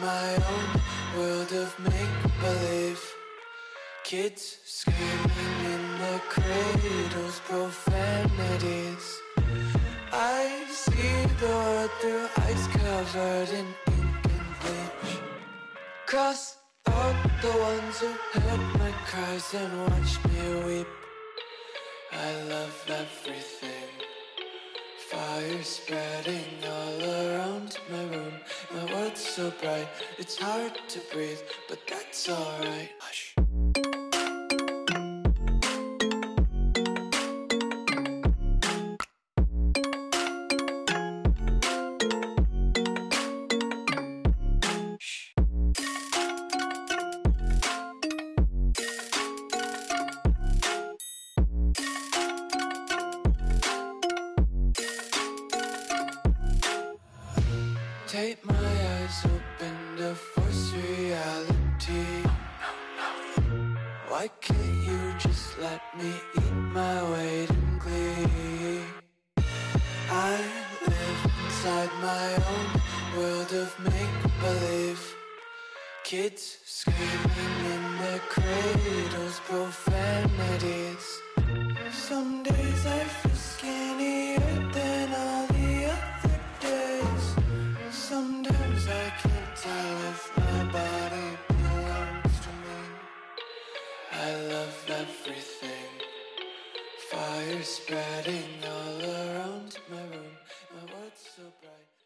my own world of make-believe. Kids screaming in their cradles, profanities. I see the world through eyes covered in ink and bleach. Cross out the ones who heard my cries and watched me weep. I love everything. Fire spreading all around my room. My world's so bright, it's hard to breathe, but that's alright. Hush. Take my eyes open to force reality. Why can't you just let me eat my weight in glee? I live inside my own world of make-believe. Kids screaming in their cradles, profanities. Some days I feel skinnier than all the other days. Sometimes I can't tell if my body belongs to me. I love everything. Fire spreading all around my room. My world's so bright.